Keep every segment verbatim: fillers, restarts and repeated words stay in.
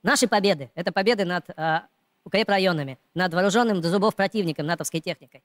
Наши победы – это победы над э, укрепрайонами, над вооруженным до зубов противником натовской техникой.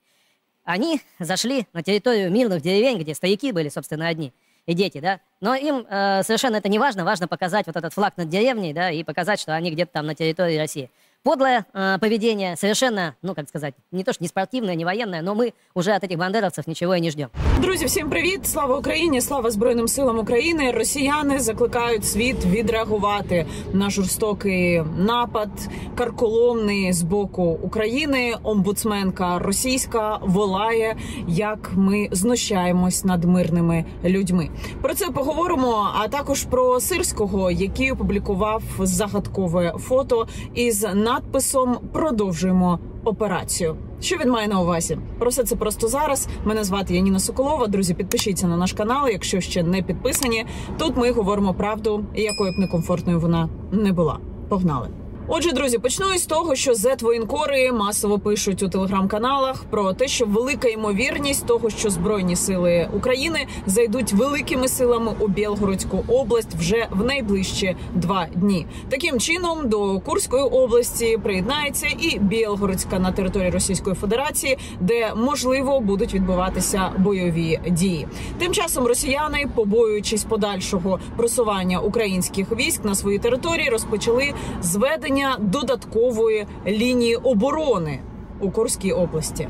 Они зашли на территорию мирных деревень, где стояки были, собственно, одни, и дети, да. Но им э, совершенно это не важно, важно показать вот этот флаг над деревней, да, и показать, что они где-то там на территории России. Подлое э, поведение, совершенно, ну, как сказать, не то, что не спортивное, не военное, но мы уже от этих бандеровцев нічого і не ждем. Друзі, всім привіт! Слава Україні! Слава Збройним силам України! Росіяни закликають світ відреагувати на жорстокий напад, карколомний з боку України. Омбудсменка російська волає, як ми знущаємось над мирними людьми. Про це поговоримо, а також про Сирського, який опублікував загадкове фото із надписом «Продовжуємо операцію». Що він має на увазі? Про все це просто зараз. Мене звати Яніна Соколова. Друзі, підпишіться на наш канал, якщо ще не підписані. Тут ми говоримо правду, якою б некомфортною вона не була. Погнали! Отже, друзі, почну із того, що зет-воєнкори масово пишуть у телеграм-каналах про те, що велика ймовірність того, що Збройні сили України зайдуть великими силами у Білгородську область вже в найближчі два дні. Таким чином, до Курської області приєднається і Білгородська на території Російської Федерації, де, можливо, будуть відбуватися бойові дії. Тим часом росіяни, побоюючись подальшого просування українських військ на своїй території, розпочали зведення додаткової лінії оборони у Курській області.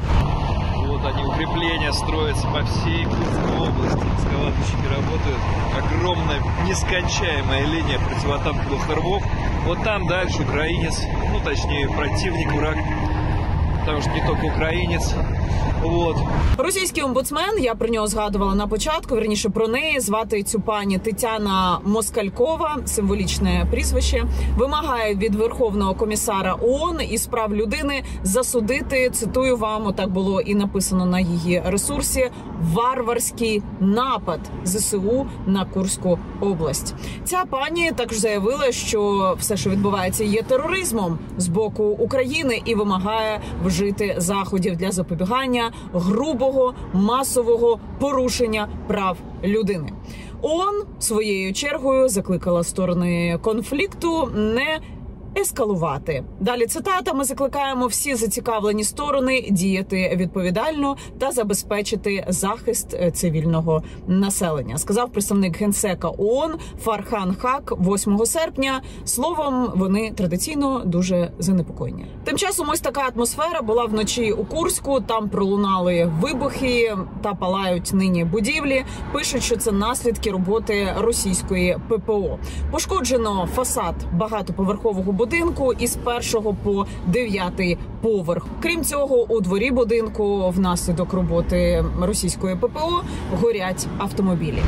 Вот они, укрепления строятся по всей Курской области. Экскаваторщики работают. Огромная, нескончаемая линия противотанковых рвов. Вот там дальше украинец, ну точнее противник, враг. Потому что не только українець. Вот. Російський омбудсмен, я про нього згадувала на початку, вірніше про неї, звати цю пані Тетяна Москалькова, символічне прізвище, вимагає від Верховного комісара ООН із прав людини засудити, цитую вам, отак було і написано на її ресурсі, варварський напад ЗСУ на Курську область. Ця пані також заявила, що все, що відбувається, є тероризмом з боку України і вимагає вжити заходів для запобігання грубого, масового порушення прав людини. ООН своєю чергою закликала сторони конфлікту не ескалувати. Далі цитата: «Ми закликаємо всі зацікавлені сторони діяти відповідально та забезпечити захист цивільного населення», сказав представник генсека ООН Фархан Хак восьмого серпня. Словом, вони традиційно дуже занепокоєні. Тим часом ось така атмосфера була вночі у Курську. Там пролунали вибухи та палають нині будівлі. Пишуть, що це наслідки роботи російської ППО. Пошкоджено фасад багатоповерхового будинку із першого по дев'ятий поверх. Крім цього, у дворі будинку внаслідок роботи російської ППО горять автомобілі.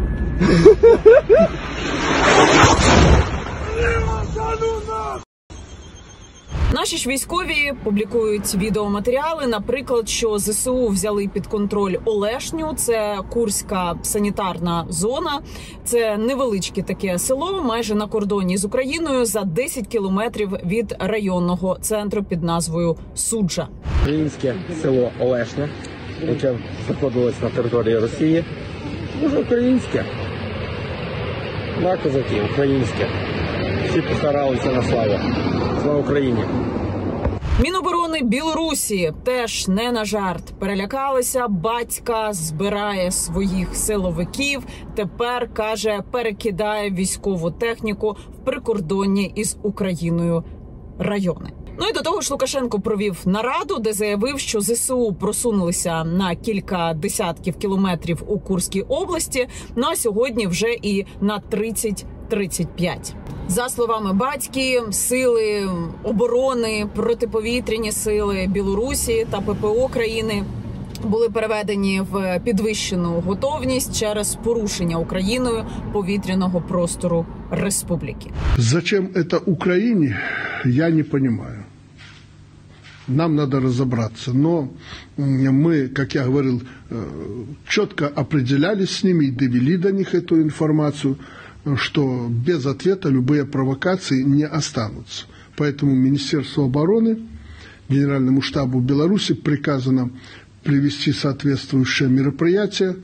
Наші ж військові публікують відеоматеріали, наприклад, що ЗСУ взяли під контроль Олешню, це Курська санітарна зона, це невеличке таке село, майже на кордоні з Україною, за десять кілометрів від районного центру під назвою Суджа. Українське село Олешня, яке знаходилось на території Росії, дуже українське. На козаки, українське. Всі постаралися на славу. Слава Україні! Міноборони Білорусі теж не на жарт. Перелякалися, батька збирає своїх силовиків, тепер, каже, перекидає військову техніку в прикордонні із Україною райони. Ну і до того ж Лукашенко провів нараду, де заявив, що ЗСУ просунулися на кілька десятків кілометрів у Курській області, ну а сьогодні вже і на тридцять - тридцять п'ять. За словами батьки, сили оборони, протиповітряні сили Білорусі та ППО країни були переведені в підвищену готовність через порушення Україною повітряного простору республіки. Зачем это Украине, я не понимаю. Нам надо разобраться. Но мы, как я говорил, четко определялись с ними и довели до них эту информацию, что без ответа любые провокации не останутся. Поэтому Министерству обороны, Генеральному штабу Беларуси приказано привести соответствующее мероприятие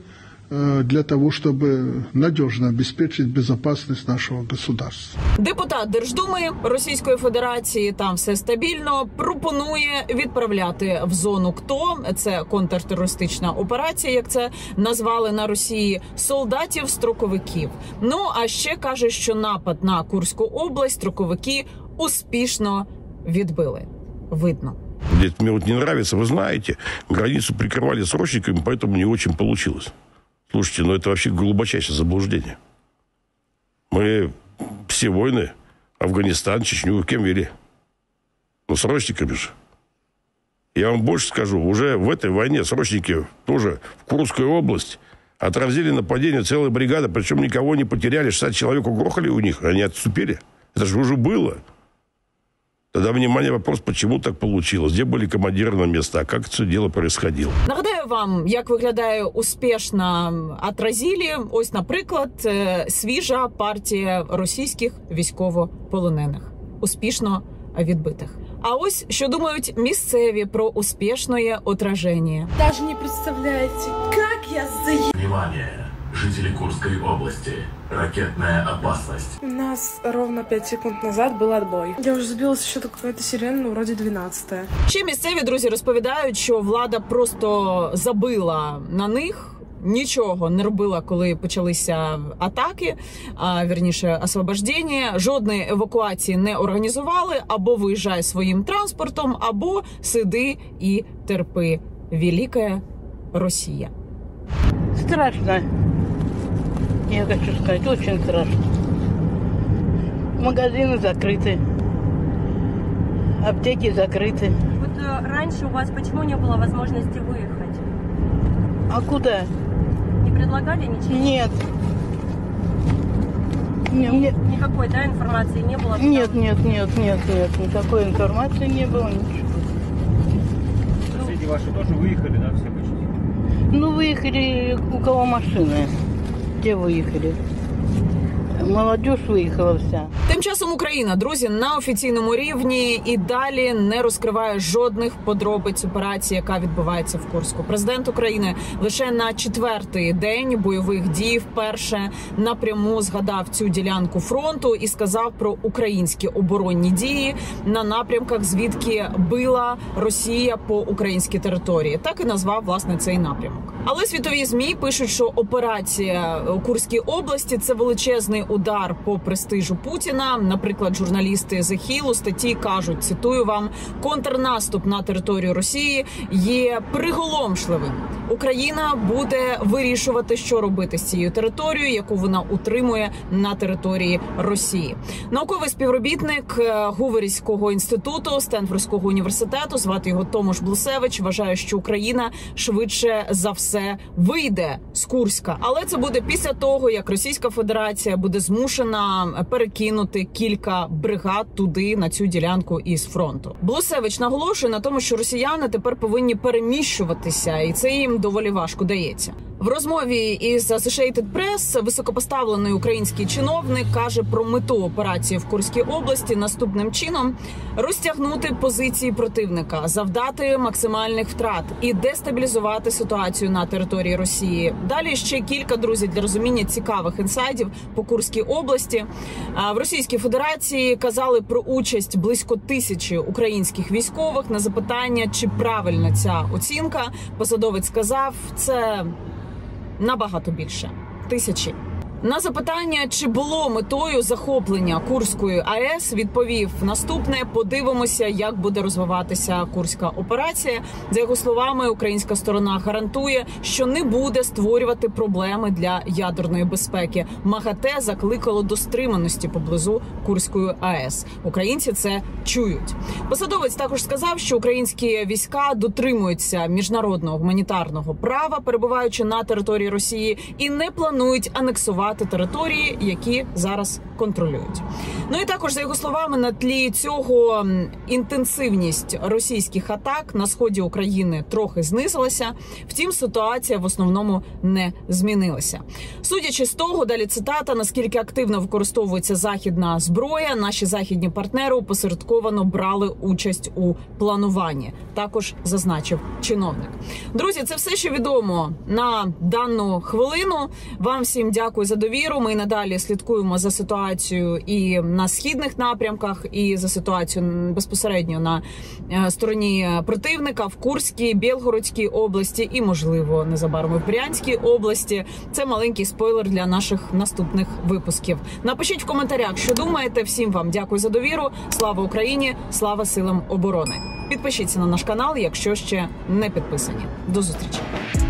для того, чтобы надежно обеспечить безопасность нашего государства. Депутат Держдуми Російської Федерації, там все стабільно, пропонує відправляти в зону КТО, це контртерористична операція, як це назвали на Росії, солдатів-строковиків. Ну, а ще каже, що напад на Курську область строковики успішно відбили. Видно. Это мне вот не нравится, вы знаете, границу прикрывали срочниками, поэтому не очень получилось. Слушайте, ну это вообще глубочайшее заблуждение. Мы все войны, Афганистан, Чечню, кем вели? Ну, срочниками же. Я вам больше скажу, уже в этой войне срочники тоже в Курскую область отразили нападение целой бригады, причем никого не потеряли, шестьдесят человек угрохали у них, они отступили. Это же уже было. Тогда, внимание, вопрос, почему так получилось? Где были командиры на местах? Как це діло происходило? Нагадаю вам, як виглядає успішна отразілі. Ось, наприклад, свіжа партія російських військовополонених. Успішно відбитих. А ось, що думають місцеві про успішне отраження. Даже не представляете, как я заебалась. Внимание! Жители Курской области. Ракетная опасность. У нас ровно пять секунд назад был отбой. Я уже забилась еще до какой-то сирены, ну, вроде двенадцатая. Ще місцеві друзі розповідають, що влада просто забила на них. Нічого не робила, коли почалися атаки, а вірніше освобождення. Жодної евакуації не організували. Або виїжджай своїм транспортом, або сиди і терпи. Велика Росія. Страшно. Я хочу сказать, очень страшно. Магазины закрыты, аптеки закрыты. Вот э, раньше у вас почему не было возможности выехать? А куда? Не предлагали ничего? Нет. Нет, нет. Никакой, да, информации не было? Нет, нет, нет, нет, нет, никакой информации не было, ничего. Соседи ваши тоже выехали, да, все почти? Ну, выехали, у кого машины. Где выехали? Молодежь виїхала вся. Тим часом Україна, друзі, на офіційному рівні і далі не розкриває жодних подробиць операції, яка відбувається в Курську. Президент України лише на четвертий день бойових дій вперше напряму згадав цю ділянку фронту і сказав про українські оборонні дії на напрямках, звідки била Росія по українській території. Так і назвав, власне, цей напрямок. Але світові ЗМІ пишуть, що операція у Курській області – це величезний удар по престижу Путіна. Наприклад, журналісти The Hill у статті кажуть, цитую вам, контрнаступ на територію Росії є приголомшливим. Україна буде вирішувати, що робити з цією територією, яку вона утримує на території Росії. Науковий співробітник Гуверівського інституту Стенфордського університету, звати його Томаш Блусевич, вважає, що Україна швидше за все вийде з Курська. Але це буде після того, як Російська Федерація буде змушена перекинути кілька бригад туди, на цю ділянку із фронту. Блусевич наголошує на тому, що росіяни тепер повинні переміщуватися, і це їм доволі важко дається. В розмові із Associated Press високопоставлений український чиновник каже про мету операції в Курській області наступним чином: розтягнути позиції противника, завдати максимальних втрат і дестабілізувати ситуацію на території Росії. Далі ще кілька, друзі, для розуміння цікавих інсайдів по Курській області. В Російській Федерації казали про участь близько тисячі українських військових. На запитання, чи правильна ця оцінка, посадовець сказав, це набагато більше. Тисячі. На запитання, чи було метою захоплення Курської АЕС, відповів наступне: подивимося, як буде розвиватися Курська операція. За його словами, українська сторона гарантує, що не буде створювати проблеми для ядерної безпеки. МАГАТЕ закликало до стриманості поблизу Курської АЕС. Українці це чують. Посадовець також сказав, що українські війська дотримуються міжнародного гуманітарного права, перебуваючи на території Росії, і не планують анексувати окупувати території, які зараз контролюють. Ну і також, за його словами, на тлі цього інтенсивність російських атак на сході України трохи знизилася, втім ситуація в основному не змінилася. Судячи з того, далі цитата, наскільки активно використовується західна зброя, наші західні партнери опосередковано брали участь у плануванні, також зазначив чиновник. Друзі, це все, що відомо на дану хвилину. Вам всім дякую за довіру. Ми надалі слідкуємо за ситуацією і на східних напрямках, і за ситуацією безпосередньо на стороні противника в Курській, Білгородській області і, можливо, незабаром в Брянській області. Це маленький спойлер для наших наступних випусків. Напишіть в коментарях, що думаєте. Всім вам дякую за довіру. Слава Україні! Слава силам оборони! Підпишіться на наш канал, якщо ще не підписані. До зустрічі!